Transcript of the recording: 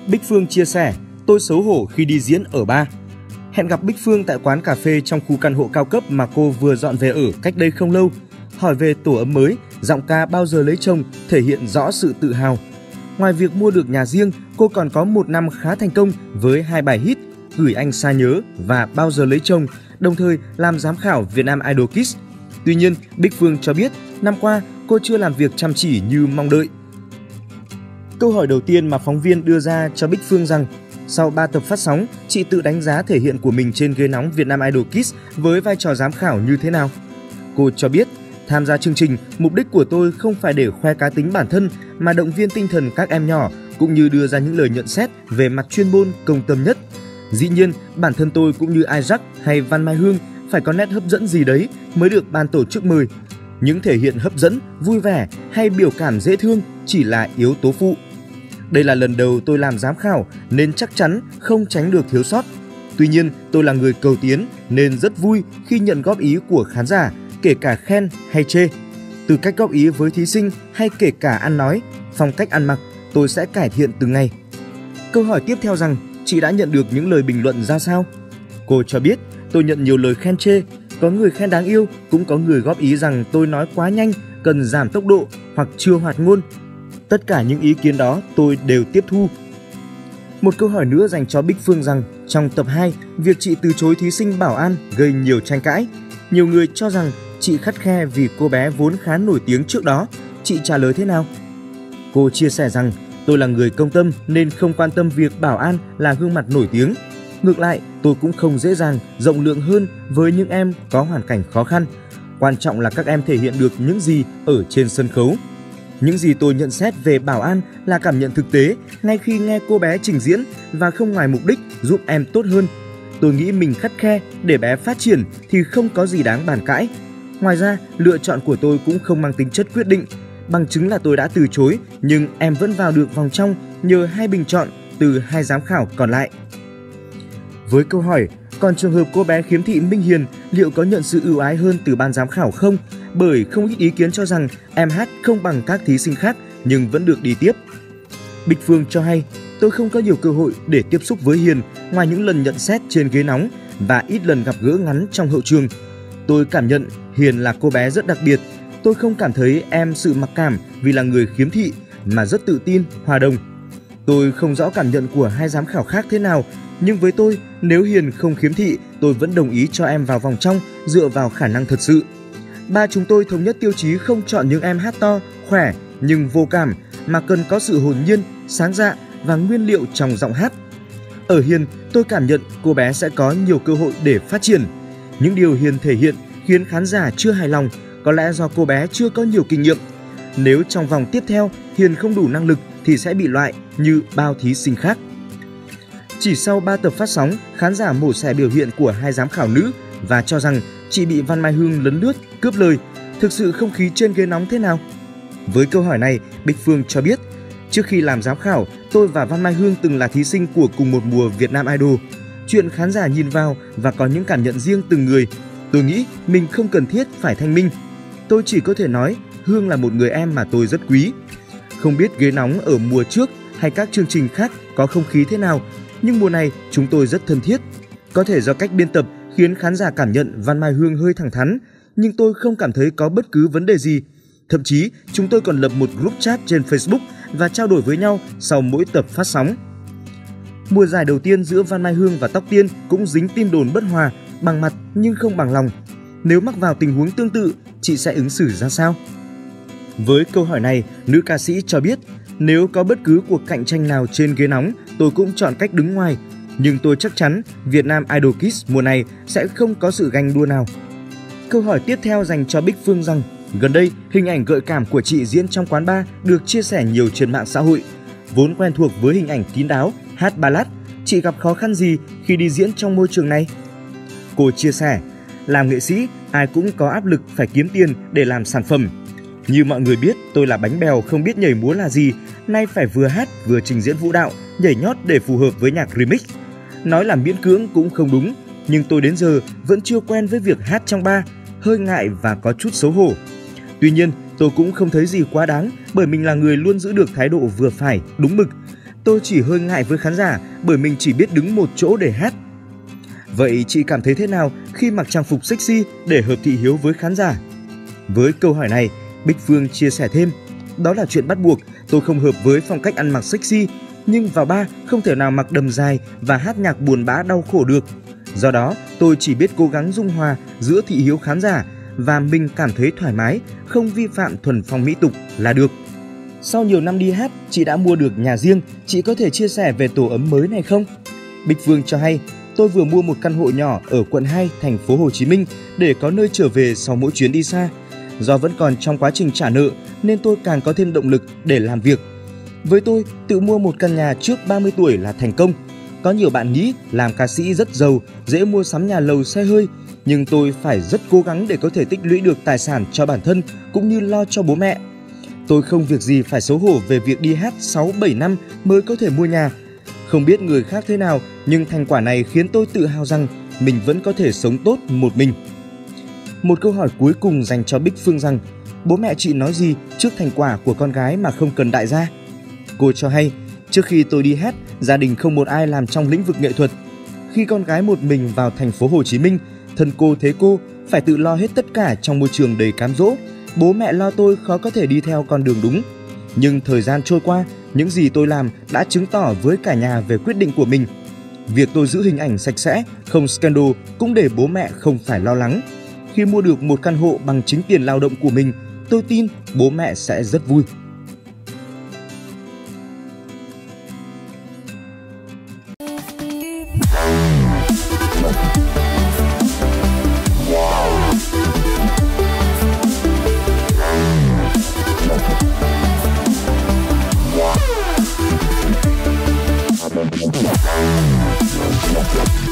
Bích Phương chia sẻ, tôi xấu hổ khi đi diễn ở bar. Hẹn gặp Bích Phương tại quán cà phê trong khu căn hộ cao cấp mà cô vừa dọn về ở cách đây không lâu. Hỏi về tổ ấm mới, giọng ca Bao giờ lấy chồng thể hiện rõ sự tự hào. Ngoài việc mua được nhà riêng, cô còn có một năm khá thành công với 2 bài hit Gửi anh xa nhớ và Bao giờ lấy chồng, đồng thời làm giám khảo Việt Nam Idol Kids. Tuy nhiên, Bích Phương cho biết năm qua cô chưa làm việc chăm chỉ như mong đợi. Câu hỏi đầu tiên mà phóng viên đưa ra cho Bích Phương rằng sau 3 tập phát sóng, chị tự đánh giá thể hiện của mình trên ghế nóng Việt Nam Idol Kids với vai trò giám khảo như thế nào. Cô cho biết, tham gia chương trình, mục đích của tôi không phải để khoe cá tính bản thân mà động viên tinh thần các em nhỏ cũng như đưa ra những lời nhận xét về mặt chuyên môn công tâm nhất. Dĩ nhiên, bản thân tôi cũng như Isaac hay Văn Mai Hương phải có nét hấp dẫn gì đấy mới được ban tổ chức mời. Những thể hiện hấp dẫn, vui vẻ hay biểu cảm dễ thương chỉ là yếu tố phụ. Đây là lần đầu tôi làm giám khảo nên chắc chắn không tránh được thiếu sót. Tuy nhiên, tôi là người cầu tiến nên rất vui khi nhận góp ý của khán giả, kể cả khen hay chê. Từ cách góp ý với thí sinh hay kể cả ăn nói, phong cách ăn mặc, tôi sẽ cải thiện từng ngày. Câu hỏi tiếp theo rằng, chị đã nhận được những lời bình luận ra sao? Cô cho biết, tôi nhận nhiều lời khen chê, có người khen đáng yêu, cũng có người góp ý rằng tôi nói quá nhanh, cần giảm tốc độ hoặc chưa hoạt ngôn. Tất cả những ý kiến đó tôi đều tiếp thu. Một câu hỏi nữa dành cho Bích Phương rằng, trong tập 2, việc chị từ chối thí sinh Bảo An gây nhiều tranh cãi. Nhiều người cho rằng chị khắt khe vì cô bé vốn khá nổi tiếng trước đó. Chị trả lời thế nào? Cô chia sẻ rằng, tôi là người công tâm nên không quan tâm việc Bảo An là gương mặt nổi tiếng. Ngược lại, tôi cũng không dễ dàng, rộng lượng hơn với những em có hoàn cảnh khó khăn. Quan trọng là các em thể hiện được những gì ở trên sân khấu. Những gì tôi nhận xét về Bảo An là cảm nhận thực tế ngay khi nghe cô bé trình diễn và không ngoài mục đích giúp em tốt hơn. Tôi nghĩ mình khắt khe để bé phát triển thì không có gì đáng bàn cãi. Ngoài ra, lựa chọn của tôi cũng không mang tính chất quyết định. Bằng chứng là tôi đã từ chối nhưng em vẫn vào được vòng trong nhờ 2 bình chọn từ 2 giám khảo còn lại. Với câu hỏi, còn trường hợp cô bé khiếm thị Minh Hiền liệu có nhận sự ưu ái hơn từ ban giám khảo không? Bởi không ít ý kiến cho rằng em hát không bằng các thí sinh khác nhưng vẫn được đi tiếp. Bích Phương cho hay, tôi không có nhiều cơ hội để tiếp xúc với Hiền ngoài những lần nhận xét trên ghế nóng và ít lần gặp gỡ ngắn trong hậu trường. Tôi cảm nhận Hiền là cô bé rất đặc biệt. Tôi không cảm thấy em sự mặc cảm vì là người khiếm thị mà rất tự tin, hòa đồng. Tôi không rõ cảm nhận của 2 giám khảo khác thế nào, nhưng với tôi, nếu Hiền không khiếm thị, tôi vẫn đồng ý cho em vào vòng trong dựa vào khả năng thật sự. Ba chúng tôi thống nhất tiêu chí không chọn những em hát to, khỏe nhưng vô cảm mà cần có sự hồn nhiên, sáng dạ và nguyên liệu trong giọng hát. Ở Hiền, tôi cảm nhận cô bé sẽ có nhiều cơ hội để phát triển. Những điều Hiền thể hiện khiến khán giả chưa hài lòng, có lẽ do cô bé chưa có nhiều kinh nghiệm. Nếu trong vòng tiếp theo Hiền không đủ năng lực thì sẽ bị loại như bao thí sinh khác. Chỉ sau 3 tập phát sóng, khán giả mổ xẻ biểu hiện của 2 giám khảo nữ và cho rằng chị bị Văn Mai Hương lấn lướt, cướp lời. Thực sự không khí trên ghế nóng thế nào? Với câu hỏi này, Bích Phương cho biết, trước khi làm giám khảo, tôi và Văn Mai Hương từng là thí sinh của cùng một mùa Việt Nam Idol. Chuyện khán giả nhìn vào và có những cảm nhận riêng từng người. Tôi nghĩ mình không cần thiết phải thanh minh. Tôi chỉ có thể nói Hương là một người em mà tôi rất quý. Không biết ghế nóng ở mùa trước hay các chương trình khác có không khí thế nào, nhưng mùa này chúng tôi rất thân thiết. Có thể do cách biên tập khiến khán giả cảm nhận Văn Mai Hương hơi thẳng thắn, nhưng tôi không cảm thấy có bất cứ vấn đề gì. Thậm chí, chúng tôi còn lập một group chat trên Facebook và trao đổi với nhau sau mỗi tập phát sóng. Mùa giải đầu tiên giữa Văn Mai Hương và Tóc Tiên cũng dính tin đồn bất hòa, bằng mặt nhưng không bằng lòng. Nếu mắc vào tình huống tương tự, chị sẽ ứng xử ra sao? Với câu hỏi này, nữ ca sĩ cho biết, nếu có bất cứ cuộc cạnh tranh nào trên ghế nóng, tôi cũng chọn cách đứng ngoài. Nhưng tôi chắc chắn Việt Nam Idol Kids mùa này sẽ không có sự ganh đua nào. Câu hỏi tiếp theo dành cho Bích Phương rằng, gần đây hình ảnh gợi cảm của chị diễn trong quán bar được chia sẻ nhiều trên mạng xã hội. Vốn quen thuộc với hình ảnh kín đáo, hát ballad, chị gặp khó khăn gì khi đi diễn trong môi trường này? Cô chia sẻ, làm nghệ sĩ ai cũng có áp lực phải kiếm tiền để làm sản phẩm. Như mọi người biết, tôi là bánh bèo không biết nhảy múa là gì, nay phải vừa hát vừa trình diễn vũ đạo, nhảy nhót để phù hợp với nhạc remix. Nói là miễn cưỡng cũng không đúng, nhưng tôi đến giờ vẫn chưa quen với việc hát trong bar, hơi ngại và có chút xấu hổ. Tuy nhiên, tôi cũng không thấy gì quá đáng bởi mình là người luôn giữ được thái độ vừa phải, đúng mực. Tôi chỉ hơi ngại với khán giả bởi mình chỉ biết đứng một chỗ để hát. Vậy chị cảm thấy thế nào khi mặc trang phục sexy để hợp thị hiếu với khán giả? Với câu hỏi này, Bích Phương chia sẻ thêm, đó là chuyện bắt buộc, tôi không hợp với phong cách ăn mặc sexy, nhưng vào bar không thể nào mặc đầm dài và hát nhạc buồn bã đau khổ được. Do đó, tôi chỉ biết cố gắng dung hòa giữa thị hiếu khán giả và mình cảm thấy thoải mái, không vi phạm thuần phong mỹ tục là được. Sau nhiều năm đi hát, chị đã mua được nhà riêng, chị có thể chia sẻ về tổ ấm mới này không? Bích Phương cho hay, tôi vừa mua một căn hộ nhỏ ở quận 2, thành phố Hồ Chí Minh để có nơi trở về sau mỗi chuyến đi xa. Do vẫn còn trong quá trình trả nợ nên tôi càng có thêm động lực để làm việc. Với tôi, tự mua một căn nhà trước 30 tuổi là thành công. Có nhiều bạn nghĩ làm ca sĩ rất giàu, dễ mua sắm nhà lầu xe hơi, nhưng tôi phải rất cố gắng để có thể tích lũy được tài sản cho bản thân cũng như lo cho bố mẹ. Tôi không việc gì phải xấu hổ về việc đi hát 6-7 năm mới có thể mua nhà. Không biết người khác thế nào, nhưng thành quả này khiến tôi tự hào rằng mình vẫn có thể sống tốt một mình. Một câu hỏi cuối cùng dành cho Bích Phương rằng, bố mẹ chị nói gì trước thành quả của con gái mà không cần đại gia? Cô cho hay, trước khi tôi đi hát, gia đình không một ai làm trong lĩnh vực nghệ thuật. Khi con gái một mình vào thành phố Hồ Chí Minh, thân cô thế cô phải tự lo hết tất cả trong môi trường đầy cám dỗ. Bố mẹ lo tôi khó có thể đi theo con đường đúng. Nhưng thời gian trôi qua, những gì tôi làm đã chứng tỏ với cả nhà về quyết định của mình. Việc tôi giữ hình ảnh sạch sẽ, không scandal cũng để bố mẹ không phải lo lắng. Khi mua được một căn hộ bằng chính tiền lao động của mình, tôi tin bố mẹ sẽ rất vui. Wow.